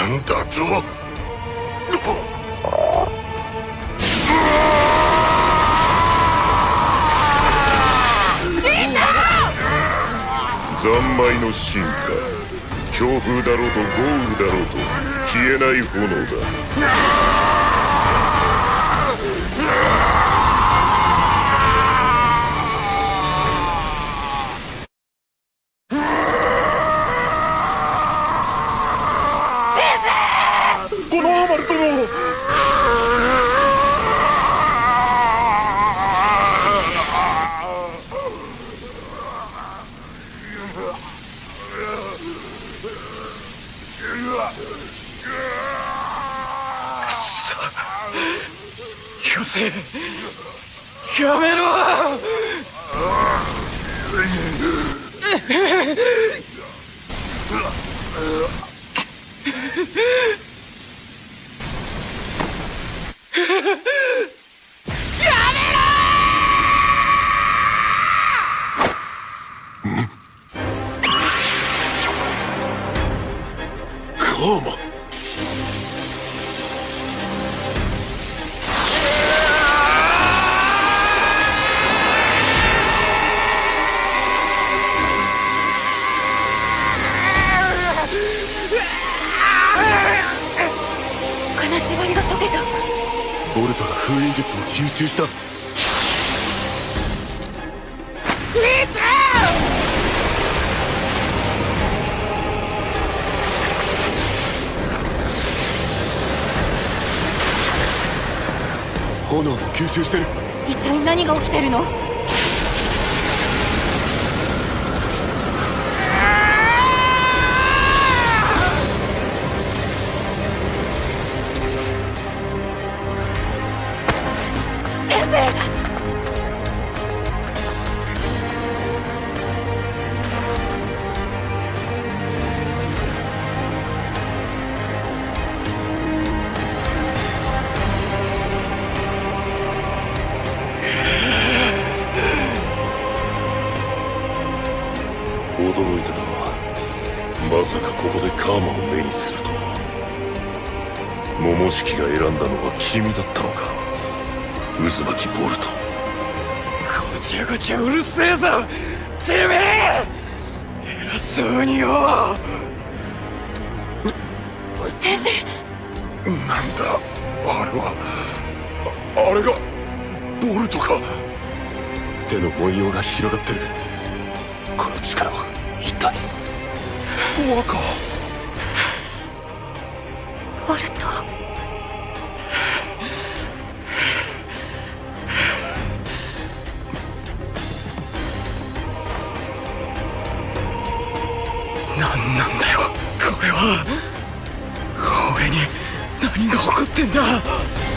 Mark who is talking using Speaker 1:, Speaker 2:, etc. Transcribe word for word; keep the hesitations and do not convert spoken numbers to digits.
Speaker 1: なんだと。
Speaker 2: 残骸の進化、強風だろうと豪雨だろうと消えない炎だ。
Speaker 1: このアマル殿、よせ、やめろ。カーマ、
Speaker 3: 金縛りが解けた。
Speaker 1: ボルトが封印術を吸収した。炎も吸収してる。
Speaker 3: 一体何が起きてるの？先生！
Speaker 2: 驚いたが、まさかここでカーマを目にするとは。桃式が選んだのは君だったのか、渦巻きボルト。
Speaker 1: ごちゃごちゃうるせえぞてめえ、偉そうによ。
Speaker 3: 先生、
Speaker 1: なんだあれは。 あ, あれがボルトか。手の文様が広がってる。この力は一体。若
Speaker 3: ボルト。
Speaker 1: 何なんだよこれは。俺に何が起こってんだ。